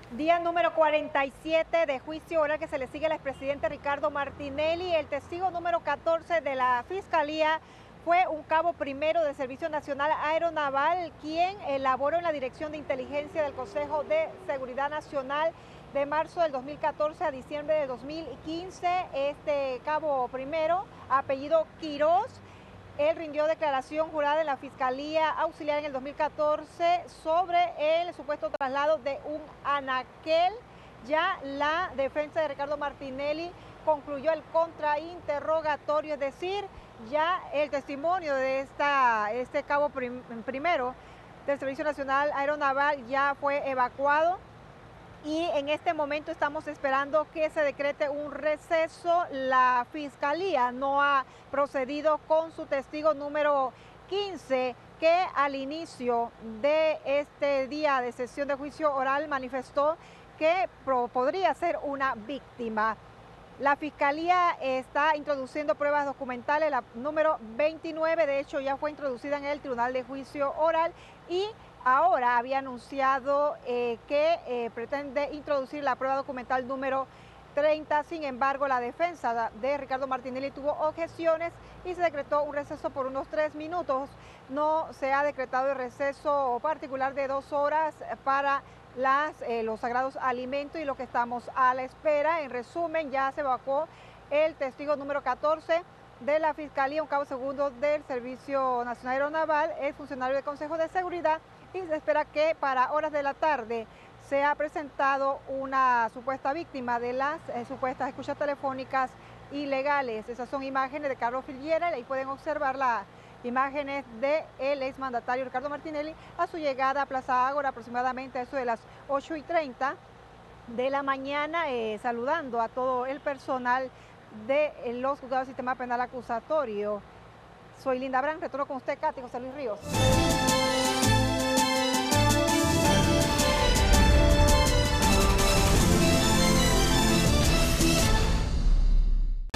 Día número 47 de juicio oral que se le sigue al expresidente Ricardo Martinelli. El testigo número 14 de la Fiscalía fue un cabo primero del Servicio Nacional Aeronaval, quien elaboró en la Dirección de Inteligencia del Consejo de Seguridad Nacional de marzo del 2014 a diciembre del 2015. Este cabo primero, apellido Quirós, él rindió declaración jurada en la Fiscalía Auxiliar en el 2014 sobre el supuesto traslado de un anaquel. Ya la defensa de Ricardo Martinelli concluyó el contrainterrogatorio, es decir, ya el testimonio de este cabo primero del Servicio Nacional Aeronaval ya fue evacuado. Y en este momento estamos esperando que se decrete un receso. La Fiscalía no ha procedido con su testigo número 15, que al inicio de este día de sesión de juicio oral manifestó que podría ser una víctima. La Fiscalía está introduciendo pruebas documentales, la número 29, de hecho ya fue introducida en el Tribunal de Juicio Oral, y ahora había anunciado que pretende introducir la prueba documental número 30. Sin embargo, la defensa de Ricardo Martinelli tuvo objeciones y se decretó un receso por unos 3 minutos. No se ha decretado el receso particular de 2 horas para los sagrados alimentos, y lo que estamos a la espera. En resumen, ya se evacuó el testigo número 14 de la Fiscalía, un cabo segundo del Servicio Nacional Aeronaval, es funcionario del Consejo de Seguridad, y se espera que para horas de la tarde se ha presentado una supuesta víctima de las supuestas escuchas telefónicas ilegales. Esas son imágenes de Carlos Filiera, ahí pueden observar las imágenes del exmandatario Ricardo Martinelli a su llegada a Plaza Ágora, aproximadamente a eso de las 8:30 de la mañana, saludando a todo el personal de los juzgados del sistema penal acusatorio. Soy Linda Brand, retorno con usted, Katy, José Luis Ríos.